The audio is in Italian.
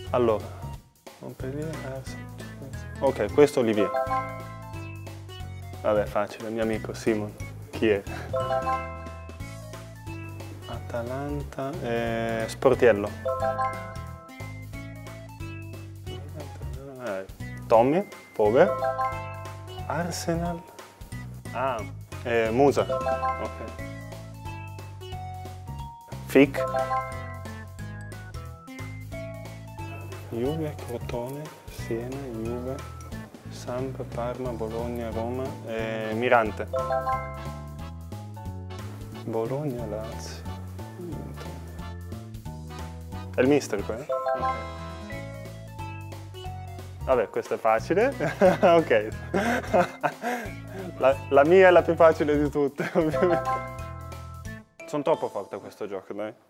Allora, Montpellier, ok, questo Olivier. Vabbè, facile, mio amico Simon. Chi è? Atalanta, Sportiello. Tommy, Pover. Arsenal. Ah, Musa. Ok. Fic. Juve, Crotone, Siena, Juve, Samp, Parma, Bologna, Roma, Mirante. Bologna, Lazio. È il mister qua? Ok. Vabbè, questo è facile. Ok. La mia è la più facile di tutte, ovviamente. Sono troppo forte a questo gioco, dai.